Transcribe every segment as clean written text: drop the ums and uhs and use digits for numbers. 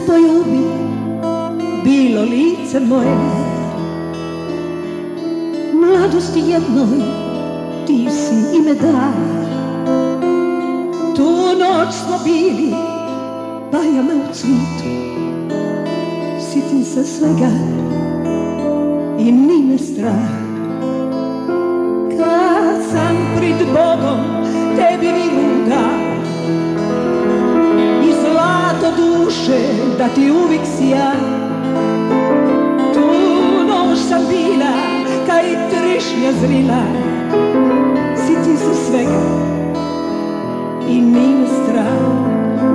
poljubi bilo lice moje. Mladosti jednoj ti si ime dala. Tu noć smo bili bajame u cvitu. Sitim se svega i ni me strah. Kad sam prid Bogom tebi vidim da i zlato duše da ti uvijek sija. Tu noć sam bila kaj trišnja zrila. Sitim se svega i ni me strah.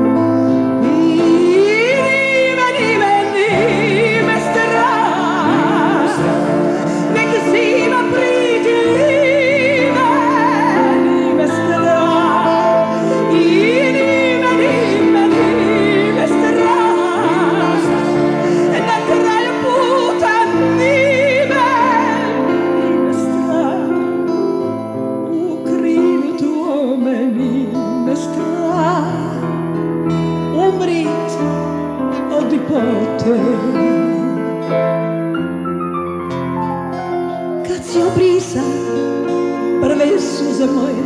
Kad si obrisa prve suze moje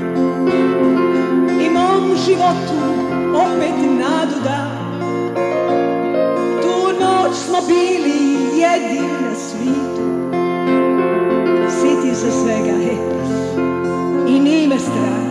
i mom životu opet nadu da. Tu noć smo bili jedini na svitu. Siti se svega i ni me strah.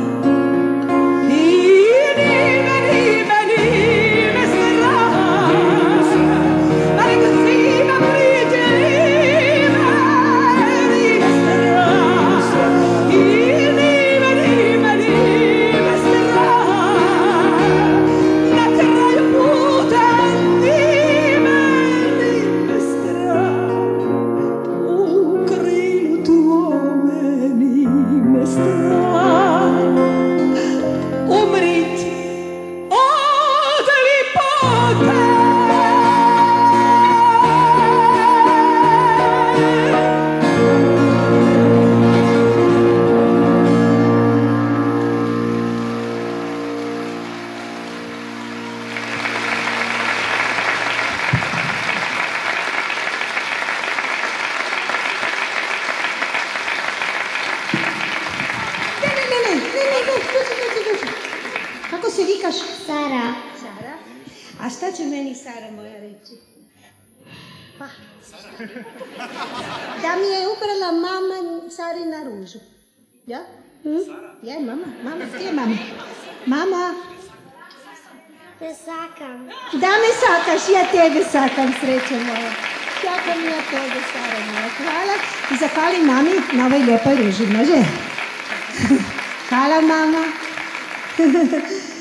Kako se vikaš? Sara. Sara? A šta će meni Sara moja reći? Pa. Da mi je uprala mama Sarina ružu. Ja? Sara? Je, mama. Mama, gdje je mama? Mama? Te sakam. Da me sakaš, ja tebe sakam, sreće moja. Sakam ja tebe, Sara moja. Hvala. I zahvalim mami na ovoj lijepoj ruži, može? Hvala, mama.